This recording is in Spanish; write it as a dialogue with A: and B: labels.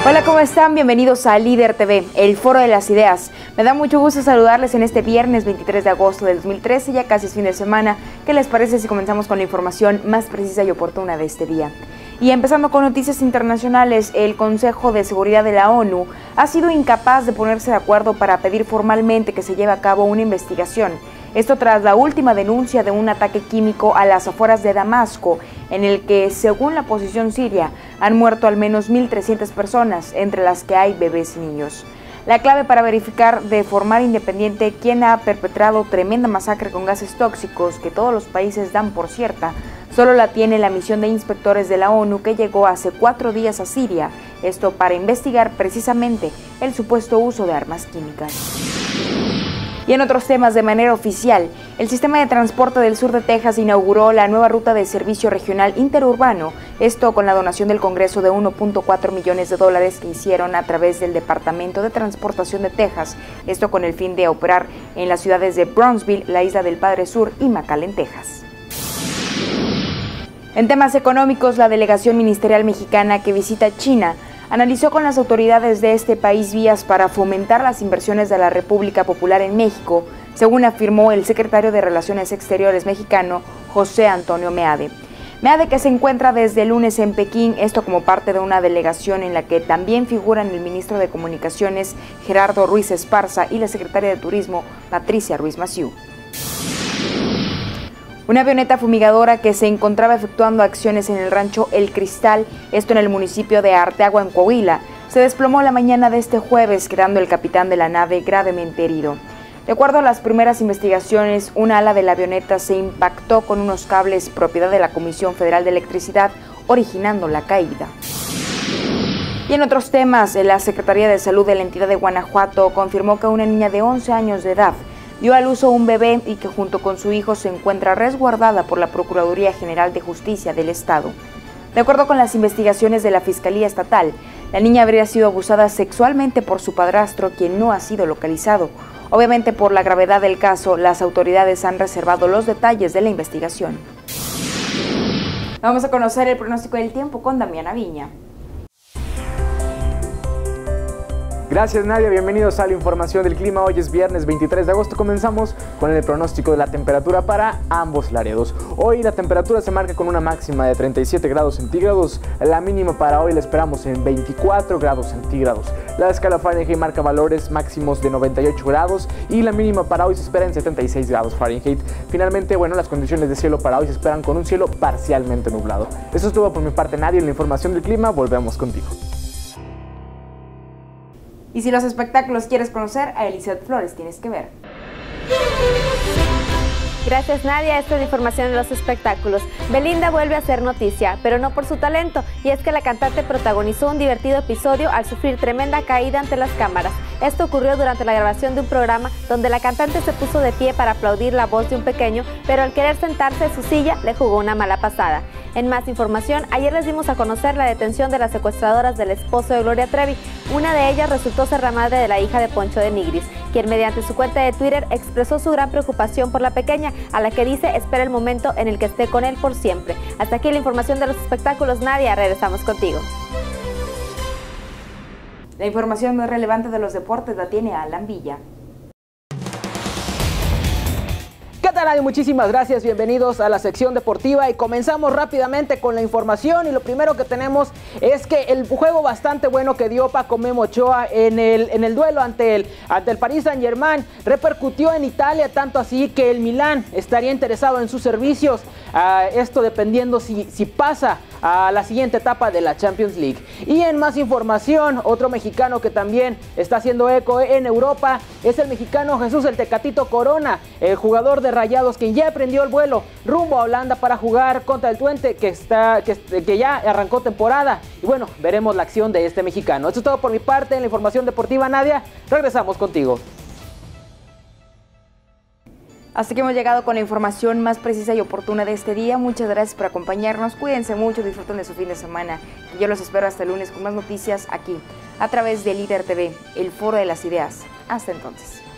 A: Hola, ¿cómo están? Bienvenidos a Líder TV, el foro de las ideas. Me da mucho gusto saludarles en este viernes 23 de agosto del 2013, ya casi es fin de semana. ¿Qué les parece si comenzamos con la información más precisa y oportuna de este día? Y empezando con noticias internacionales, el Consejo de Seguridad de la ONU ha sido incapaz de ponerse de acuerdo para pedir formalmente que se lleve a cabo una investigación. Esto tras la última denuncia de un ataque químico a las afueras de Damasco, en el que, según la oposición siria, han muerto al menos 1.300 personas, entre las que hay bebés y niños. La clave para verificar de forma independiente quién ha perpetrado tremenda masacre con gases tóxicos, que todos los países dan por cierta, solo la tiene la misión de inspectores de la ONU que llegó hace 4 días a Siria, esto para investigar precisamente el supuesto uso de armas químicas. Y en otros temas, de manera oficial, el sistema de transporte del sur de Texas inauguró la nueva ruta de servicio regional interurbano, esto con la donación del Congreso de 1.4 millones de dólares que hicieron a través del Departamento de Transportación de Texas, esto con el fin de operar en las ciudades de Brownsville, la Isla del Padre Sur y McAllen, Texas. En temas económicos, la delegación ministerial mexicana que visita China analizó con las autoridades de este país vías para fomentar las inversiones de la República Popular en México, según afirmó el secretario de Relaciones Exteriores mexicano, José Antonio Meade. Meade, que se encuentra desde el lunes en Pekín, esto como parte de una delegación en la que también figuran el ministro de Comunicaciones, Gerardo Ruiz Esparza, y la secretaria de Turismo, Patricia Ruiz Massieu. Una avioneta fumigadora que se encontraba efectuando acciones en el rancho El Cristal, esto en el municipio de Arteagua, en Coahuila, se desplomó la mañana de este jueves, quedando el capitán de la nave gravemente herido. De acuerdo a las primeras investigaciones, una ala de la avioneta se impactó con unos cables propiedad de la Comisión Federal de Electricidad, originando la caída. Y en otros temas, la Secretaría de Salud de la entidad de Guanajuato confirmó que una niña de 11 años de edad dio a luz a un bebé y que junto con su hijo se encuentra resguardada por la Procuraduría General de Justicia del Estado. De acuerdo con las investigaciones de la Fiscalía Estatal, la niña habría sido abusada sexualmente por su padrastro, quien no ha sido localizado. Obviamente, por la gravedad del caso, las autoridades han reservado los detalles de la investigación. Vamos a conocer el pronóstico del tiempo con Damiana Viña.
B: Gracias, Nadia, bienvenidos a la información del clima. Hoy es viernes 23 de agosto, comenzamos con el pronóstico de la temperatura para ambos Laredos. Hoy la temperatura se marca con una máxima de 37 grados centígrados, la mínima para hoy la esperamos en 24 grados centígrados. La escala Fahrenheit marca valores máximos de 98 grados y la mínima para hoy se espera en 76 grados Fahrenheit. Finalmente, bueno, las condiciones de cielo para hoy se esperan con un cielo parcialmente nublado. Eso es todo por mi parte, Nadia, en la información del clima. Volvemos contigo.
A: Y si los espectáculos quieres conocer, a Elizabeth Flores tienes que ver.
C: Gracias, Nadia. Esta es la información de los espectáculos. Belinda vuelve a ser noticia, pero no por su talento, y es que la cantante protagonizó un divertido episodio al sufrir tremenda caída ante las cámaras. Esto ocurrió durante la grabación de un programa donde la cantante se puso de pie para aplaudir la voz de un pequeño, pero al querer sentarse en su silla le jugó una mala pasada. En más información, ayer les dimos a conocer la detención de las secuestradoras del esposo de Gloria Trevi. Una de ellas resultó ser la madre de la hija de Poncho de Nigris, quien mediante su cuenta de Twitter expresó su gran preocupación por la pequeña, a la que dice espera el momento en el que esté con él por siempre. Hasta aquí la información de los espectáculos, Nadia, regresamos contigo.
A: La información más relevante de los deportes la tiene Alan Villa.
D: ¿Qué tal, Nadia? Muchísimas gracias, bienvenidos a la sección deportiva y comenzamos rápidamente con la información. Y lo primero que tenemos es que el juego bastante bueno que dio Paco Memo Ochoa en el duelo ante el Paris Saint-Germain repercutió en Italia, tanto así que el Milán estaría interesado en sus servicios, esto dependiendo si pasa a la siguiente etapa de la Champions League. Y en más información, otro mexicano que también está haciendo eco en Europa es el mexicano Jesús el Tecatito Corona, el jugador de Rayados, quien ya aprendió el vuelo rumbo a Holanda para jugar contra el Twente, que ya arrancó temporada. Y bueno, veremos la acción de este mexicano. Esto es todo por mi parte en la información deportiva, Nadia. Regresamos contigo.
A: Hasta que hemos llegado con la información más precisa y oportuna de este día. Muchas gracias por acompañarnos. Cuídense mucho, disfruten de su fin de semana. Y yo los espero hasta el lunes con más noticias aquí, a través de Líder TV, el foro de las ideas. Hasta entonces.